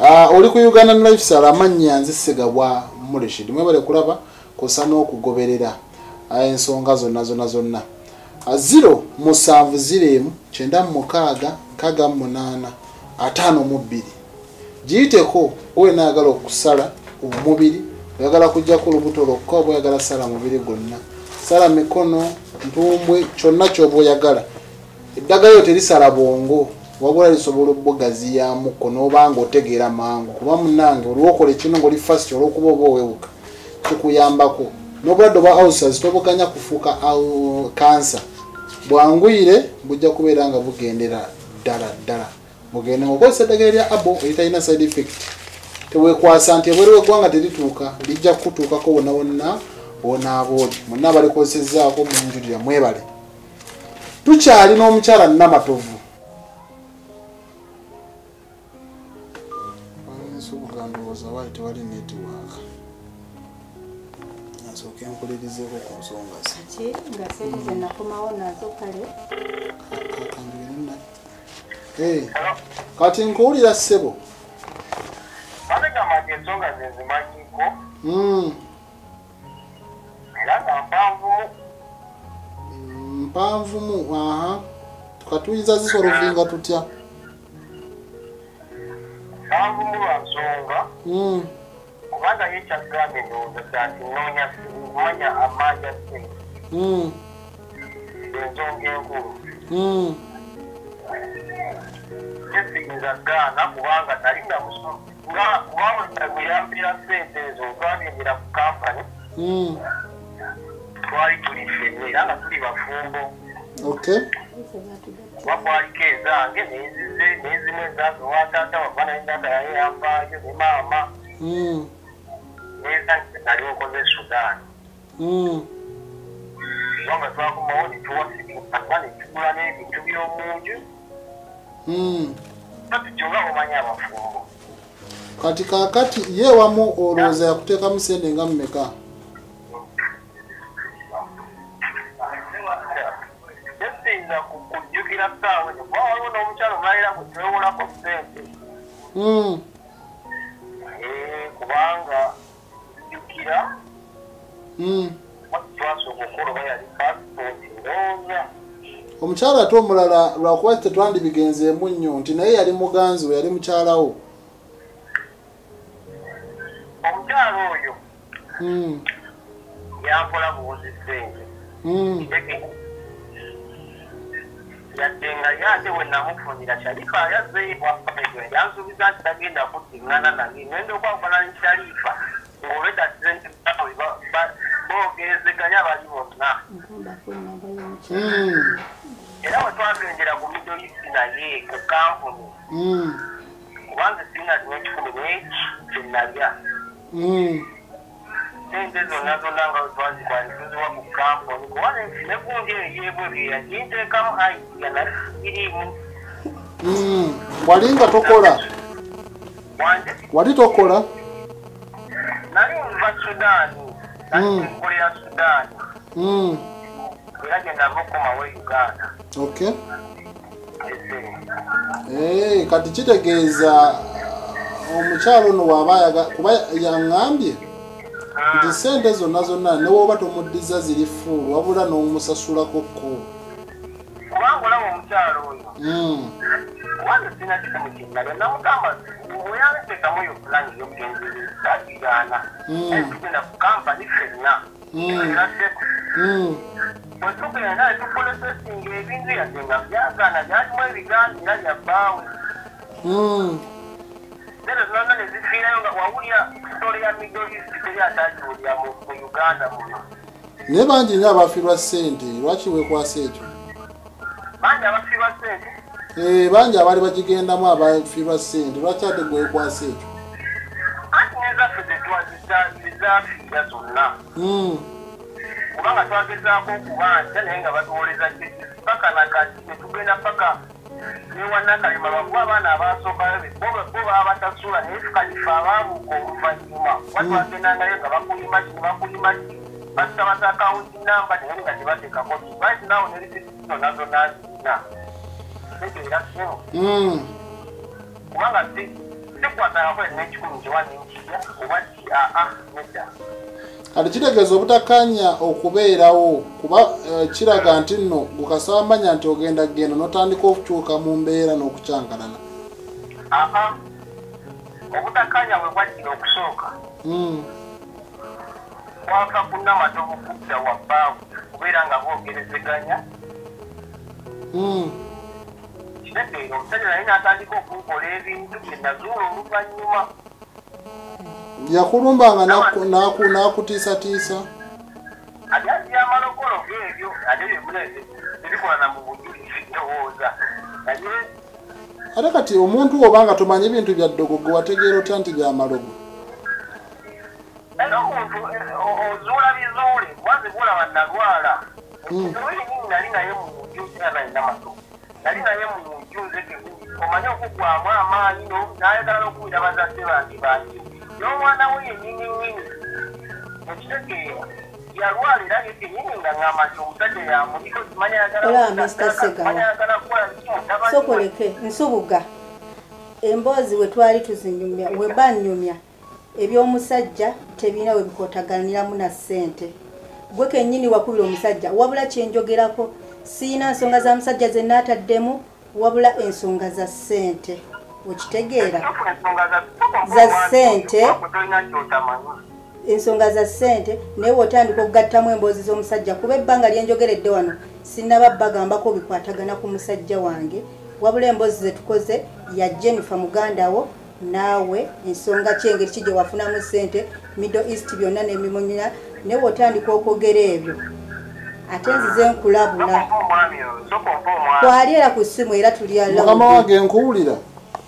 oli ku Uganda Lifestyle amannya nze Segabwa Mulishid mwebale kulaba kosa n'okugoberera ensonga zonna 07096 giyiteko owe naagala okusala omubiri oyagala kujjako olubuto lwokka oba oyagala sala mubiri gwonna sala mikono ntumbwe kyonna ky'oba oyagala eddagala terisala bwongo wabula lisobola obbogaziyaamuko n'obanga otegeera mangu kuba munnange olwokola ekino ng'oli fast olw'okuba oba owewuka kikuyambako n'obulwadde obwa ulcers tobuganya kufuuka kansa bwangwire bujja kubeera nga bugendera ddala mugende ng'okozesa eddagala lya abo eritalina side effect teweekwasa nti ebweru w'eggwanga terituuka lijja kutuukako wonna ab'oli mwenna abalikozesezzaako mu njulira mwebale tukyali n'omukyala Namatovu Nsubuga ndowooza waali tewali network nasooka enkulirizeeko ku nsonga ze nga sente nakomawo nazo kale kati nkuwulira ssebo ensonga zenzimanyiko mpanvumu aha tukatuyinza zisolovinga tutya mpanvumu lwa nsonga kubanga yekyagambye ndowooza kati noonya kumanya amaanyi assente ensonga enkulu tesiyinza gaana kubanga talina musomo nga kubanga weyambira ssente ezo twagendera ku kampani twali tuli ffenna era nga tuli bafumbo wakwaliko ezange nezimu ezange wataata wava nayendanga yayeyambaayo ne maama nezange nali okoze Sudan kubanga twakomawo netuwasigaa netugula n'ebintu by'omunju tatujunga omanya abafumbo kati kakati ye wamu olowooza yakuteekamu sente nga mmeka tesinza kujjukira ssaawa ezo kuba waliwo n'omukyalo mulala gwetwewolako ssente kubanga jjukira twasooka okukola oba yali pasipoti ndowooza omukyala ate omulala lwakuba tetwandibigenzeemu nnyo nti naye yali muganzi we yali mukyalawo omukyalo oyo yampola buwuzi ssente yadde nga yate we namufunira kyalifa yazzeeyo yansuubiza nti tagenda kuddiŋŋana naye ngenda okwakona ne kyalifa ng'olwedda sente boogezeganya bali bonna era we twagendera ku middleeast naye ku kampuni kubanga sirina limu ekikumi naye kyenalya sente zonna nga wetwazibwanituziwa ku kampuni kuba negundi eyebwe byeyaginteekamu aidiya nali irimu wali nga tokola wali tokola nali nva Sudaani nali nkolera Sudaani era gyendava okukomawo Uganda kati kitegeeza omukyalo ono waaba kuba yaŋŋambye nti sente zonna ne woba tomuddiza ziri fuulu wabula n'omusasulako kko kubanga olaba omukyalo oyo kubanga sirina kikamu kyennalya namugamba weyanteekamu yo pulani y'okugenzereza kigaana tugenda ku kampani ffenna eraddeko bwetugenda netukolesesinga ebintu yadde nga byagaana byalimu ebigaana era byabbaawe sente zonna ne zifiirayo nga wawulira sitole ya middleeast teri atagiwulira mu Uganda muno naye bangi nnyo abafiirwa ssente lwaki weekwasa ekyo bangi abafiirwa ssente bangi abaali bagigendamu abafiirwa ssente lwaki ate gwekwasa ekyo anti nezaffe zezaafiira zonna kubanga twagezaako okuba ntya naye nga batuwoleza paka nakati netugenda paka newanakalema lwakuba abaana abasookayo bo baba batasula naye tukalifa abaabuuka oluvannyuma watwagendangayo nga bakulima kino bakulima ki basabata akawunti namba naye nga tebateekako kibanti nawo nerisitino nazo nazirina tegeera simu kubanga tekwatako n'ekikumi kiwani nkija oba nedda. Kati kitegeeza obutakkaanya okubeerawo kuba kiraga nti nno gukasaba manya nti ogenda genda n'otandika okukyuka mu mbeera n'okukyankalana. Obutakkaanya bwe bwajjira okusooka kwava ku Namatovu kudda wabbaavu kubeera nga boogerezeganya. Kitegeera omusajja naye n'atandika okunkola ebintu bye nazuula oluvannyuma. Yakulumbanga n'akutiisatiisa. Ate amalokolo geebyo ate byemuneze tebikolana mu bujulizi ndowooza. Naye ate kati omuntu obanga tomanyi bintu bya ddogogo wategeera otya nti bya malogo? Era omuntu ozuula bizuule waze bulaba nalwala. Ekizuuli nali naye mu nju era Namatovu. Nali naye mu nju nzeke omanye okugwamu amaanyi n'ayagala okuwulira bazadde bangi. N'omwana we yennyini ekitegeera yalwala era yekennyini nga ngamba nti omusajja yamuliko kimanya ayagala kukola bikimutabani. Sokoleke Nsubuga emboozi we twali tuzinyumya we banyumya eby'omusajja tebirina we bikootaganiramu na ssente. Gwe kennyini wakubira omusajja wabula kyenjogerako siina nsonga za musajja ze naataddemu wabula ensonga za ssente. Okitegeera za ssente ensonga za ssente naye wotandika okugattamu emboozi z'omusajja kuba ebbanga lyenjogeredde wano sinnaba bagambako bikwatagana ku musajja wange wabula emboozi zetukoze ya Jennifer mugandawo naawe ensonga kyengeri ki gye wafunamu ssente Middle East byonna n'emimunyira naye wotandika okwogera ebyo ate nzize nkulabula twali era ku ssimu era tulya mukama wange nkuwulira.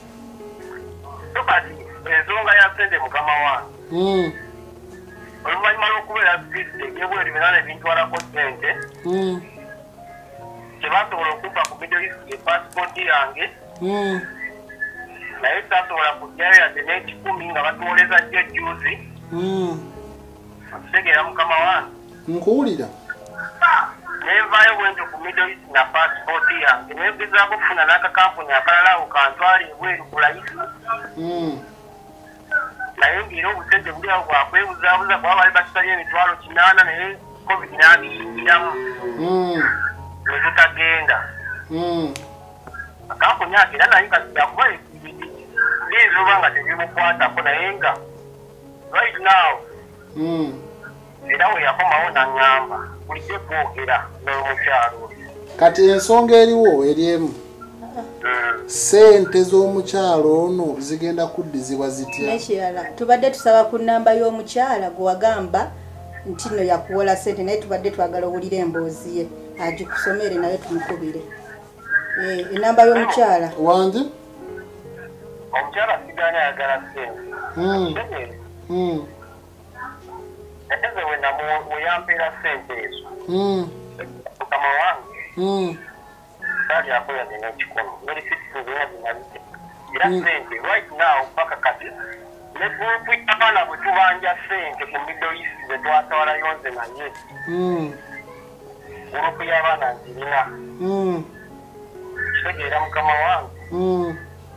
Ensonga ya ssente mukama wange oluvannyuma lw'okubeera bizinesi ebweru ebirala ebintwalako ssente tebasobola okumpa ku Middle East epasipooti yange naye saasobola kujjayo yadde n'ekikumi nga batuwoleza jjo juzi. Okitegeera mukama wange nkuwulira. Nenvaayo bwentyo ku Middle East na pasipooti yange negezaako okufuna n'akakampuni akalala awo kantwala ebweru bulayisi. Naye ng'era obusente buli awo bwakwebuzaabuza kuba baali batusalya emitwalo 8 naye covid n'abiyingiramu ne tutagenda. Akampuni ake era naye kasijakuba liizi oba nga tebimukwatako naye nga right now era we yakomawo n'aŋŋamba bulijjo kwogera n'omukyalo. Kati ensonga eriwo eryemu ssente z'omukyalo ono zigenda kuddizibwa zitya? Nekirala tubadde tusaba ku nnamba y'omukyala gwe wagamba nti nno yakuwola ssente naye tubadde twagala owulira emboozi ye agikusomere naye tumukubire ennamba y'omukyala wange. Omukyala sigaana ayagala ssente ate ze we yampeera ssente ezo mukama wange saali akola nina ekikumi nerisitisi zina zinalite era ssente right now paka kati ne gurupu y'abaana bwe tubanja ssente ku Middle East ze twatwalayo nze naye gurupu y'abaana nzirina. Kitegeera mukama wange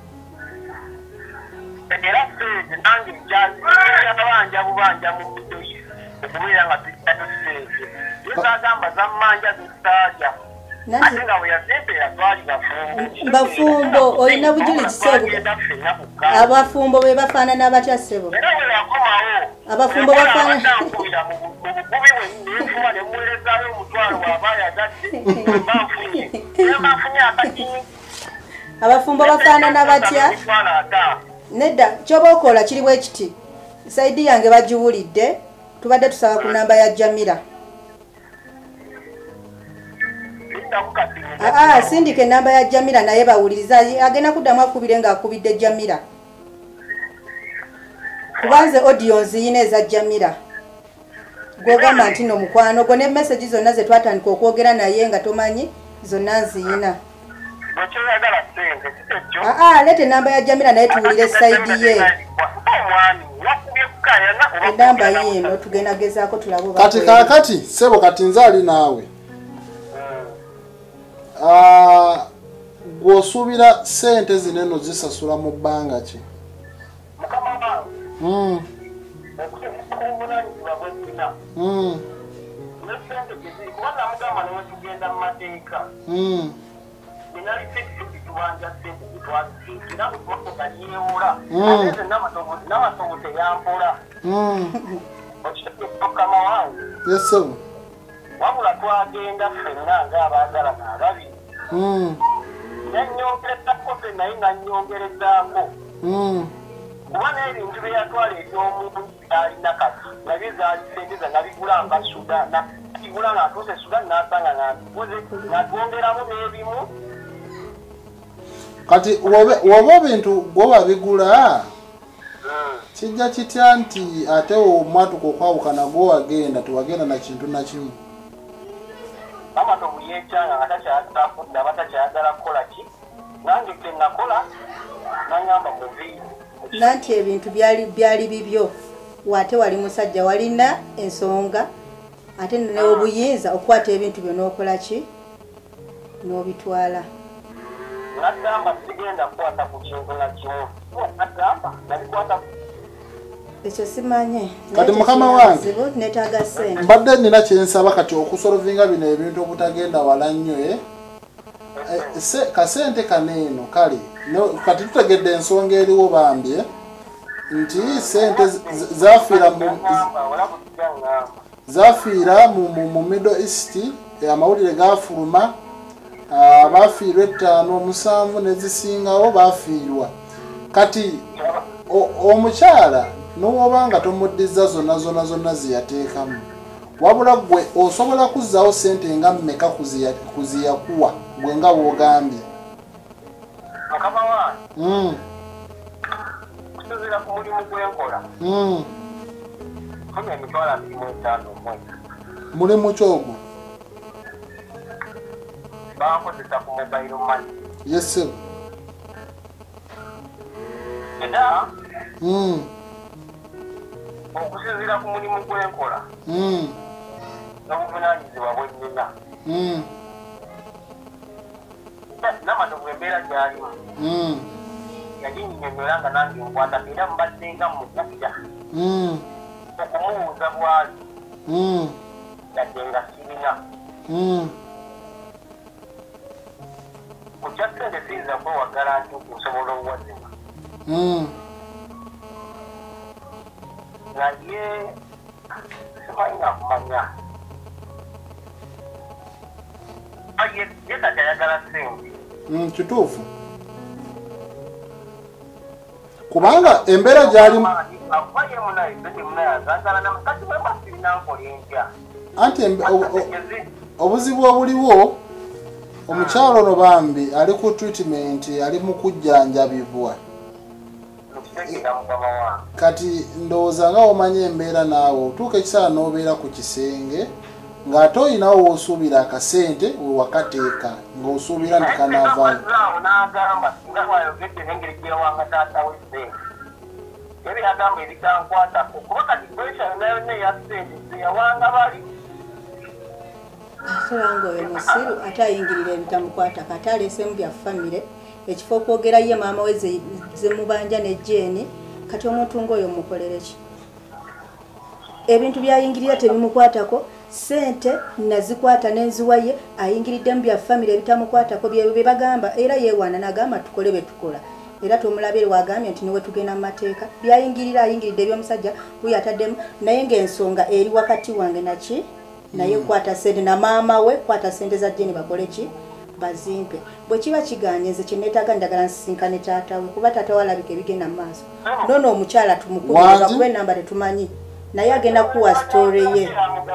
era ssente nange abanja bubanja mu Middle East okubeera nga tuliayo ssente yezagamba zammanja zisaaja ate nga bwe yasente yatwali bafumbo olina bujulizi Sebuga abafumbo be bafaanana batya Sebuga era bwe yakomawo abafumbo bafaanana mu bukubi bwe nemuweerezaayo omutwalo bw'aba yagadde banfunye akatini abafumbo bafaanana batya nedda kyoba okola kiri bwe kiti saidi yange bagiwulidde tubadde tusaba ku nnamba ya Jamira. Sindika ennamba ya Jamira naye bawuliriza agenda kuddamu akubire ng'akubidde Jamira kubanze audio nziyina eza Jamira gwogamba nti no mukwano gwo ne message zonna ze twatandika okwogera naye nga tomanyi zonna nziyina. Lete ennamba ya Jamira naye tuwulire saidi ye ennamba yeeno tugenda gezaako tulabe kati kakati Sebo kati nzaali naawe gw'osuubira ssente zino eno zisasula mu bbanga ki? okuvunanyizibwa bwezina nesente gyeziri kubanga mugamba newetugenda mu mateeka nina lifekiti tubanja sente zitwazisiikira okumotoka yeewula ate namatovu teyampola okitegeeza mukama wange wabula twagenda ffenna ng'abaagalana ababiri nanyongerezako fe naye nanyongerezaako kuba n'ebintu bye yatwala eby'omuntu byalina kati nabyo zaali sente za nabigula nga sudan nabigula ng'atuuse sudan n'asanga ng'abiguze natwongeramu n'ebimu kati woba ebintu gwoba bigula kijja kitya nti ate omwatuka okwawukana gwowagenda tewagenda na kintu na kimu Namatovu yeekyanga nga takyayagala kudda aba takyayagala kukola ki nange ke nakola nanyamba muviiri nanti ebintu byali bibyo wate wali musajja walina ensonga ate n'obuyinza okwata ebintu byo n'okola ki n'obitwala nagamba sigenda kukwata ku kintu na kimu nagamba nabikwata ekyo simanye kati mukama wange netaaga ssente mbadde nina kyensaba kati okusolovinga bino ebintu obutagenda wala nnyo kasente kaneeno kale kati tutegedde ensonga eriwo bambye nti sente zafiira mu Middle East amawulire gafuluma bafiirwa 5 7 nezisingawo bafiirwa kati omukyala n'obanga tomuddiza zonna ziyateekamu wabula gwe osobola kuzzaawo sente nga mmeka kuziyakuwa gwe nga bw'ogambye mukama wange kusinziira ku mulimu gwenkola funa emitwalo 25 omwezi mulimu kyogwo bankozesa ku mobile money yese era okusinziira ku mulimu gwenkola n'obuvunaanyizibwa bwe nnina Namatovu embeera gy'alimu yaginnyonnyola nga nange nkwata era mbaddenga mukubya okumubuuza bwali yadde nga sirina ku kya ssente siyinza kwewagala nti nsobola owazima naye simanyi nakumanya ye kati ayagala sente kituufu kubanga embeera gy'alimu anti obuzibu obuliwo omukyalo ono bambi ali ku treatment ali mu kujjanjabibwa kati ndowooza nga omanya embeera naawe otuuka ekiseera n'obeera ku kisenge ng'ate olinawo w'osuubira akasente we wakateeka ng'osuubira nti kanaavaayo n'agamba nga bw'ayogedde n'engeri gyewanga taata we ssente ebyo yagamba ebitankwatako kuba kati kweshayo nayo neya ssente zeyawanga bali asolanga oyo musiru ate ayingirira ebitamukwatako ate aleesemu bya famire ekifo okwogera ye maama we zemubanja ne jeeni kati omuntu ng'oyo mukolere ki ebintu byayingirira tebimukwatako sente nazikwata nenziwaye ayingiriddemu bya famire ebitamukwatako bye bagamba era yeewaana nagamba tukole bye tukola era tomulabire wagambye nti niwe tugenda mu mateeka byayingirira ayingiridde ebyomusajja buyo ataddemu naye ng'ensonga eri wakati wange naki naye kwata sente na maama we kwata sente za jeni bakole ki bazimpe bwe kiba kiganye nze kyenneetaaga njagala nsisinkane taata we kuba taata we alabika ebigenda mu maaso nono omukyala tumukubira kuba enamba tetumanyi naye agenda kuwa story ye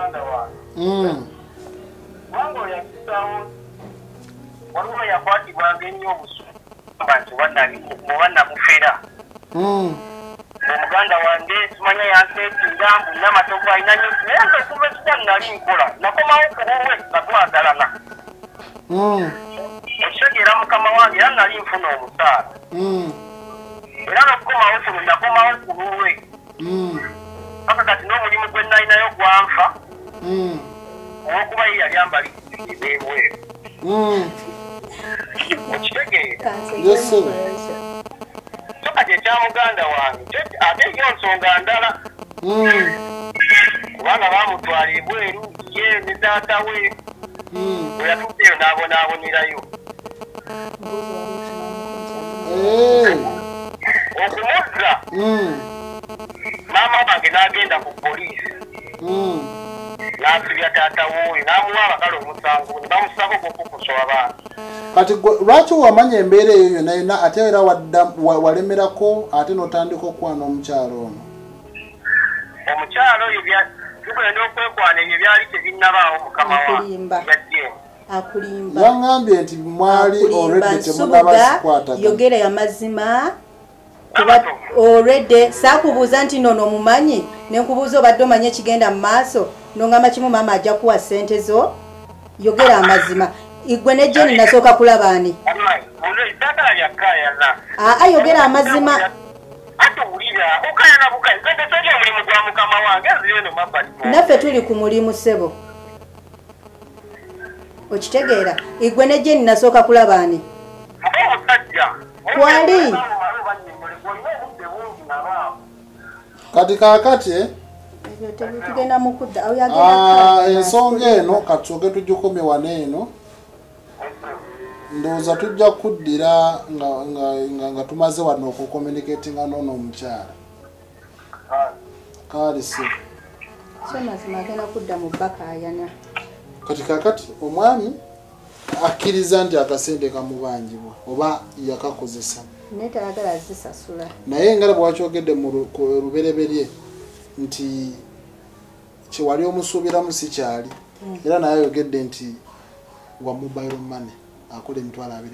waliwo yakwatibwanga ennyo obusumba nti wannamufera omuganda wange simanya yanseetinga mbu Namatovu alina nyo naye nze okuva ekitali nali nkola nakomawo ku bumwe nga twagalana ekitegeera mukama wange era nali nfuna omusaala era n'okukomawo kuno nakomawo ku lulwe paka kati n'omulimu gwe nalinayo gwanfa olwokuba ye yali ambaliriza ebweru okitegeera so kati muganda wange ate yo nsonga ndala kubanga bamutwala ebweru ye ne taata we bwe yatuddeyo n'abonaabonerayo okumuzza maama wange n'agenda ku poliisi n'asibya taata wowe n'amuwa abakala omusango ne bamusako gokukusa abaana kati lwaki wamanya embeera eyo yonna yonna ate era walemerako ate n'otandika okwana omukyalo ono omukyalo oyo tugenda okwekwana ebyo byali tebinnabaawo mukama akulimba yaŋŋambye nti mwali olwedde temunabasikwata yogera ya mazima kuba olwedde saakubuuza nti nono omumanyi nenkubuuza obadde omanye ekigenda mu maaso nongamba kimu maama ajja kuwa ssente zo yogera amazima igwe ne Jeni nasooka kulaba ani yogera amazima naffe tuli ku mulimu ssebo okitegeera igwe ne Jeni nasooka kulaba ani kwali kati kakati tugenda mukudda ensonga eno katusoke tugikomye wano eno ndowooza tujja kuddira nga tumaze wano okucommunicatinga noono omukyala kaalisi so mazima agenda kudda mu bbaka ayana kati kakati omwami akkiriza nti akasente kamubangibwa oba yakakozesa naye tayagala azisasula naye nga bwakyogedde mu lubereberye nti kiwali omusuubiramu si kyali era naye ayogedde nti wa mobile money akola emitwalo 25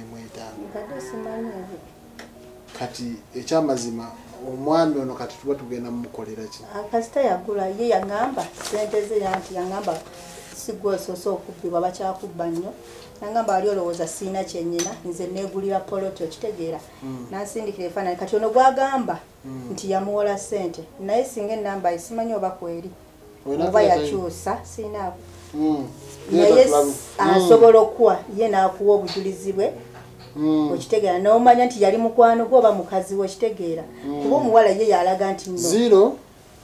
kati ekyamazima omwami ono kati tuba tugenda mumukolera ki akasita yagula ye yaŋŋamba sente ze yanti yaŋŋamba sigwe osoose okubbibwa bakyakubba nnyo nangamba wali olowooza siina kyennyina nze neegulira poloti okitegeera nansindikira efaananyi kati ono gwagamba nti yamuwola ssente naye singa ennamba simanyi oba kweri oba yakyusa siinaako naye asobola okuwa ye n'akuwa obujulizi bwe okitegeera n'omanya nti yali mukwano gwe oba mukazi we okitegeera kuba omuwala ye yalaga nti nno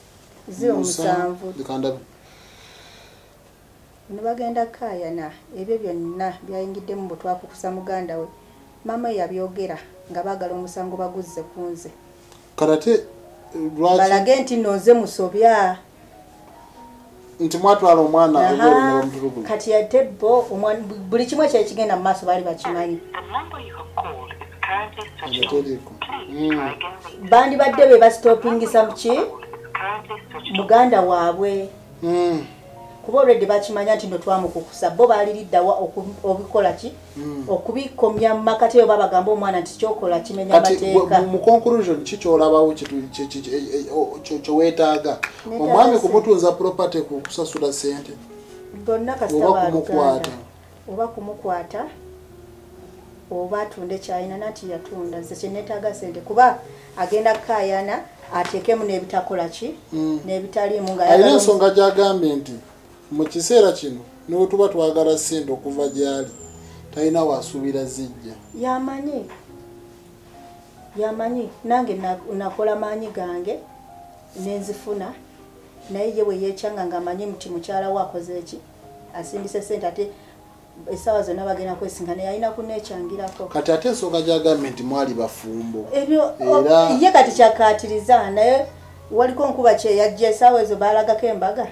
0 ne bagenda kaayana ebyo byonna byayingiddemu bwe twakukusa muganda we maama yabyogera nga baagala omusango baguzze ku nze karate balage nti nno nze musobya nti mwatwala omwana kati yate bo buli kimu ekyo ekigenda mu maaso baali bakimanyi bandi badde be basitopingisa muki muganda waabwe kuba olwedde bakimanya nti no twamukukusa bo baaliriddawa obikola ki okubikomya mu makati eyo babagamba omwana nti kyokola kimenya amateeka mu conclusion kikyolabawo kyoweetaaga omwami kumutunza property kusasula ssente bonna kasita oba kumukwata oba atunda ekyalina nati yatunda nze kyeneetaaga ssente kuba agenda kaayana ateekemu n'ebitakola ki n'ebitaliimu nga alina ensonga gyagambye nti mu kiseera kino niwe tuba twagala ssente okuva gyali talina waasuubira zijja yamanyi nange nakola maanyi gange nenzifuna naye ye we yeekyanga ng'amanyi nti mukyala we akoze eki asindise ssente ate essaawa zonna bagenda kwesinkana yalina kuneekyangirako kati ate ensonga gyagambye nti mwali bafumbo ebyo ye kati kyakkaatiriza naye waliko nkuba kyeyajja essaawa ezo baalagako embaga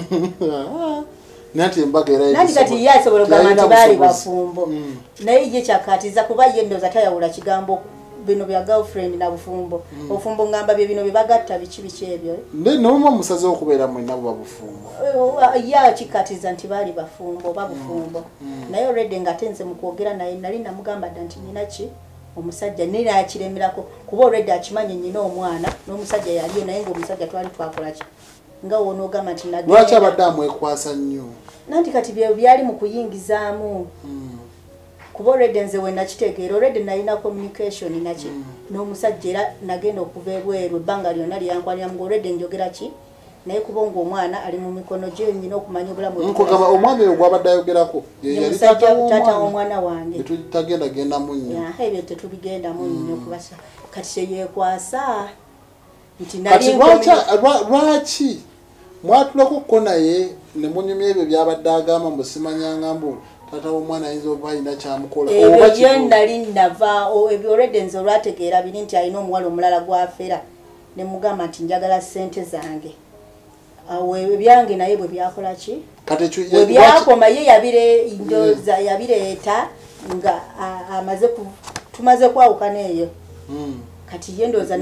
nati embaga era nati kati ye asobola okugamba nti baali bafumbo naye ye kyakkaatiriza kuba ye ndowooza tayawula kigambo bino bya girlfriend na bufumbo obufumbo ngamba bye bino bye bagatta biki ebyo nomuma musaze okubeera mwena buba bufumbo ye akikkatiriza nti baali bafumbo oba bufumbo naye olwedde nga tenze mu kwogera naye nali namugamba dda nti nina ki omusajja naye nakiremerako kuba olwedde akimanyi nyina omwana n'omusajja yaliyo naye ng'omusajja twali twakola ki nga wonoogamba nti lwaki abadde amwekwasa nnyo nanti kati bye byali mu kuyingizaamu kuba olwedde nze we nakitegeera olwedde nalina communication naki n'omusajja era nagenda okuva ebweru ebbanga lyonna lyankwaliramu ng'olwedde njogera ki naye kubonga omwana ali mu mikono gye nyina okumanya obulamu nkugamba omwami oyo gwabadde ayogerako yali taata w'omwana wange tetutagenda genda munnyo ebyo tetubigendamu nnyo kubasa kati kyeyekwasa nti kati lwaki mwatulako ko naye ne munyumya ebyo byabadde agamba mbu simanyanga mbu taata w'omwana ayinza oba alina kyamukola ebyo gye nali nava ebyo olwedde nze olwategeera biri nti alina omuwala omulala gwafera ne mugamba nti njagala ssente zange awo ebyange naye bwe byakola ki bwe byakoma ye yabireeta nga tumaze kwawukana eyo kati ye ndowooza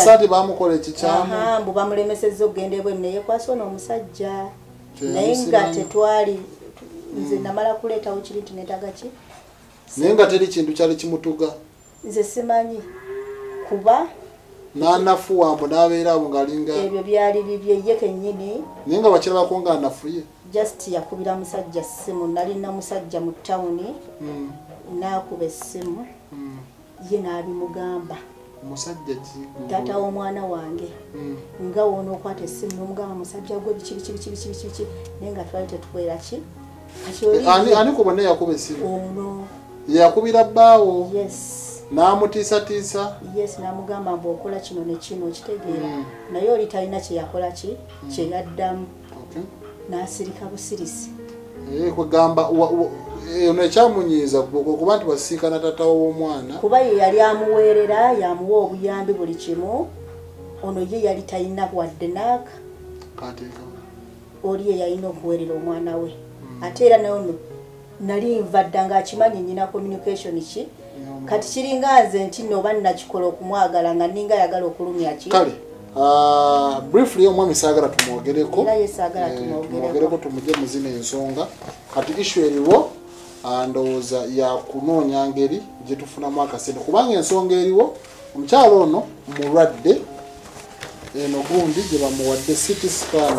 mbu bamulemesezza okugenda ebweru naye yekwasa ono omusajja naye nga tetwali nze namala kuleetawo kiri nti neetaga ki naye nga teri kintu kyali kimutuga nze simanyi kuba n'anafuwa mbu n'abeera abo ng'alinga ebyo byali bibye ye kennyini naye nga bakirabako nga anafuye just yakubira musajja ssimu nalina musajja mu tawuni n'akuba essimu ye n'abimugamba musajja taata w'omwana wange nga woona okwata essimu n'omugamba musajja gwe biki naye nga twali tetukwera ki ani ku bonna yakuba essimu ono yakubira bbaawo yes n'amutiisatiisa yes n'amugamba mbu okola kino ne kino okitegeera naye oli talina kye yakola ki kye yaddamu n'asirika busirisi kwegamba ono ekyamunyiiza kuba nti basiikana taata w'omwana kuba ye yali amuweerera yamuwa obuyambi buli kimu ono ye yali talina wadde naaka oli ye yalina okuweerera omwana we ate era naye ono nali nva dda ng'akimanyi nyina communication ki kati kiringa nze nti nooba nnakikola okumwagala nga ninga ayagala okulumya ki kale briefly omwami saagala tumwogereko era ye saagala tumwogereko tumugye muzina ensonga kati issue eriwo ndowooza yakunoonya ngeri gye tufunamu akasente kubanga ensonga eriwo omukyalo ono mulwadde eno gundi gye bamuwadde city scan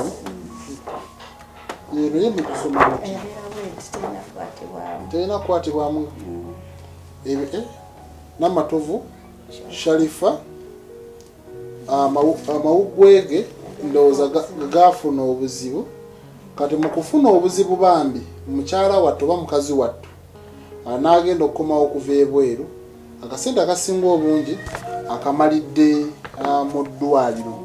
eno ye mukusoma terina kukwatibwamu Namatovu Sharifa amawugwege ndowooza gafuna obuzibu kati mu kufuna obuzibu bambi mukyala wattu oba mukazi wattu n'agenda okukomawo okuva ebweru akasente akasinga obungi akamalidde mu ddwaliro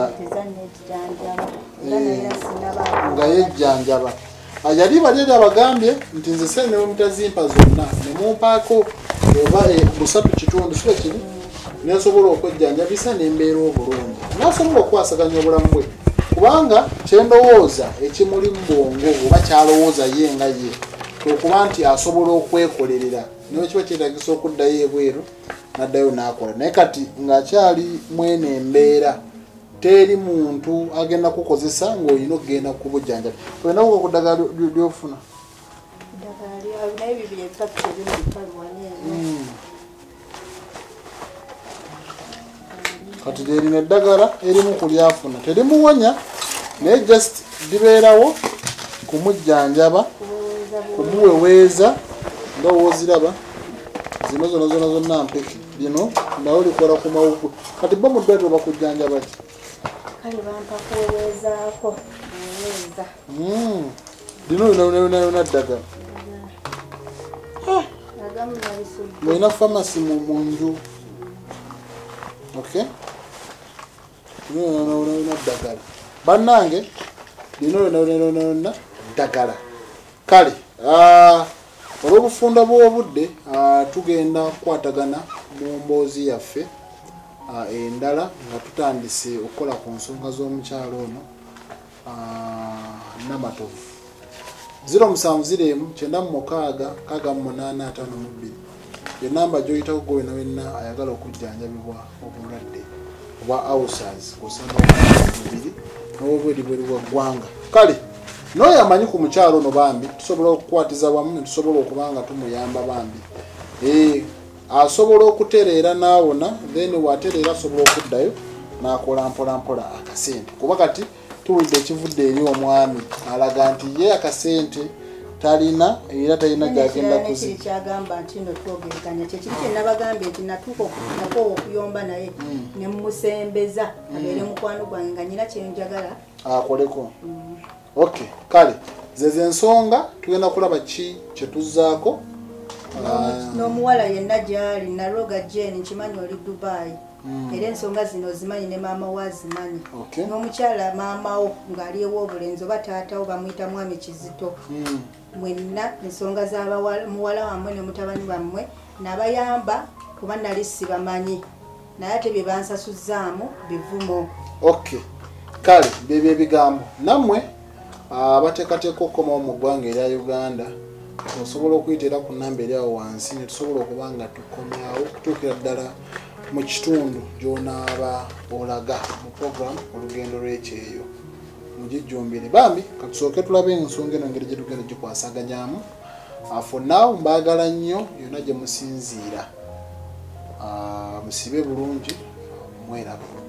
nga yejjanjaba yali bali eri abagambye nti nze sente ne mutazimpa zonna ne mumpaako oba busatu kitundu sibe kiri nesobola okwejjanjabisa n'embeera obulungi nasobola okukwasaganya obulamu bwe kubanga kyendowooza ekimuli mu bwongo oba kyalowooza ye nga ye okuba nti asobola okwekolerera naye kiba kyetagisa okuddayo ebweru n'addayo n'akola naye kati ng'akyali mwene embeera teri muntu agenda kukozesa ng'olina okugenda kubujjanjabi olinakuka ku ddagala lyofuna kati lyerina eddagala erimu kulyafuna terimuwonya naye just libeerawo kumujjanjaba kumuweweeza nga wooziraba zino zonna mpeke lino nawe likola ku mawugu kati bo mu ddwaliro bakujjanjaba ki kale bampa kuweweezaako lino lina ddagala mulina famasi mu nju okay lino ddagala bannange lino ddagala kale olw'obufunda bw'obudde tugenda kukwatagana mu mboozi yaffe endala nga tutandise okukola ku nsonga z'omukyalo ono Namatovu 0709 ye namba gy'oyitako gwe wenna ayagala okujjanjabibwa obulwadde obwa ulcers kusanga mubiri n'obweri bweri bwa ggwanga kale n'oyo amanyi ku mukyalo ono bambi tusobola okukwatiza wamu ne tusobola okuba nga tumuyamba bambi asobola okutereera n'awona then watereera asobola okuddayo n'akola mpolampola akasente kuba kati tuwulidde ekivudde eri omwami alaga nti ye akasente talina era talina gyagenda kuzi kyagamba nti no twogeraganya kyekiri kyenabagambye nti natuuka okuyomba naye ne musembeza abeere mukwano gwange nga nyina kyenjagala akoleko. Okay, kale zeze ensonga tugenda kulaba ki kyetuzaako. N'omuwala yenna gyali Naroga Jane nkimanyi oli Dubai era ensonga zino zimanyi ne maama we azimanyi. N'omukyala maamawo ng'ali ew'obulenzi oba taatawo bamuyita mwami Kizito. Mwenna ensonga z'abamuwala wammwe ne mutabani bammwe nabayamba kuba nali sibamanyi naye ate bye bansasuzzaamu bivumo. Okay, kale byebyo ebigambo nammwe abateekateeka okukomawo mu ggwanga erya Uganda osobola okuyitira ku nnamba eri awo wansi ne tusobola okuba nga tukomyawo okutuukira ddala mu kitundu gy'onaaba olaga mu program olugendo lw'ekyeyo mugijjumbire. Bambi katusooke tulabe ensonga eno engeri gye tugenda gikwasaganyaamu. For now mbaagala nnyo yonna gye musinziira musibe bulungi mweraba.